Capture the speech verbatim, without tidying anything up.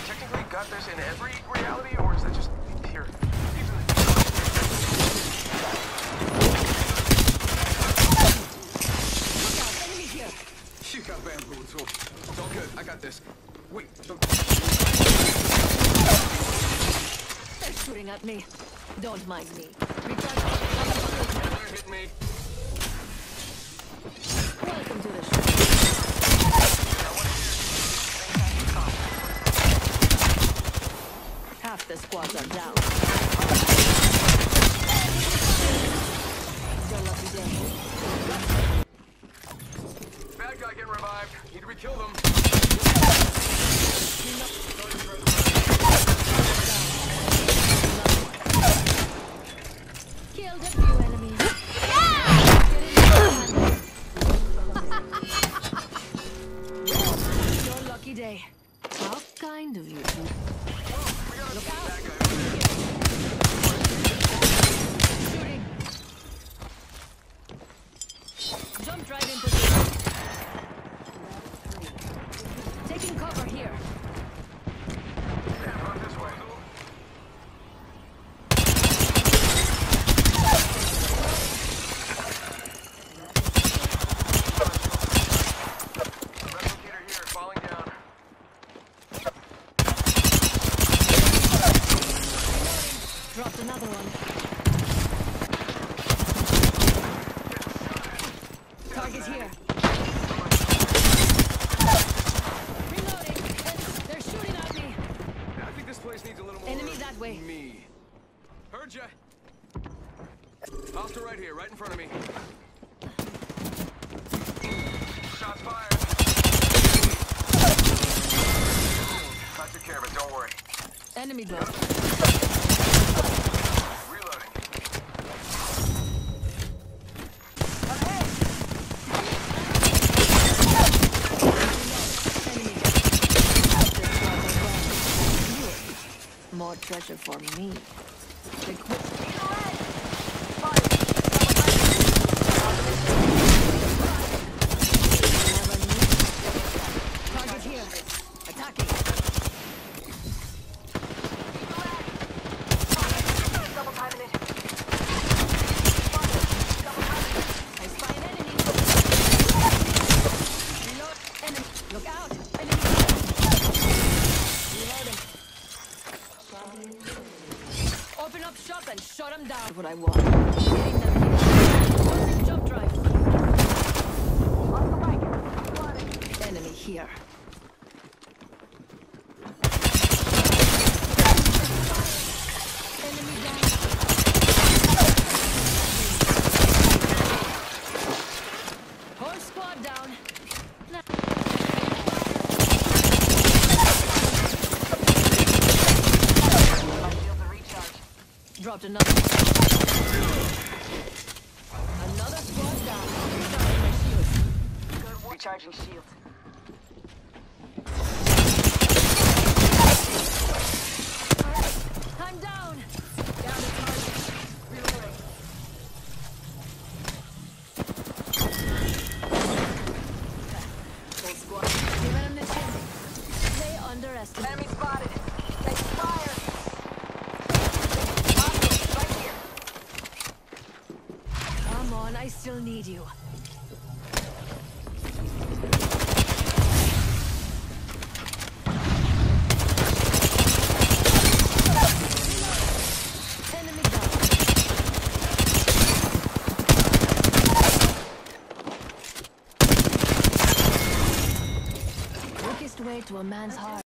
technically got this in every reality, or is that just here? Look out, enemy here. You got bamboozled. It's all good. I got this. Wait. So... They're shooting at me. Don't mind me. They're hitting me. Welcome to the show. Half the squads are down. Your lucky day. Bad guy getting revived. Need to re-kill them. Killed a few enemies. Your lucky day. How kind of you. Look out! Shooting. Jumped right into the... Taking cover here. Yeah, run this way. Replicator here, falling down. Dropped another one. Target here. Reloading. They're shooting at me. I think this place needs a little more... Enemy that way. Me. Heard ya. Hostile right here, right in front of me. Shots fired. I took care of it, don't worry. Enemy drop. Reloading. More treasure for me. Equip. Target here. Attacking. I spy an enemy. Reload. Enemy. Look out. Enemy. Reloading. Open up shop and shut them down. What I want. Getting them here. Jump drive. Enemy here. Enemy down. Whole squad down. Dropped another. Another squad down. Recharging my shield. Recharging shield. I'm down. Down to target. Reloading. Full squad. Give him the chin. They underestimate. Enemy spotted. They fire. Come on, I still need you. Enemy down. Quickest way to a man's heart.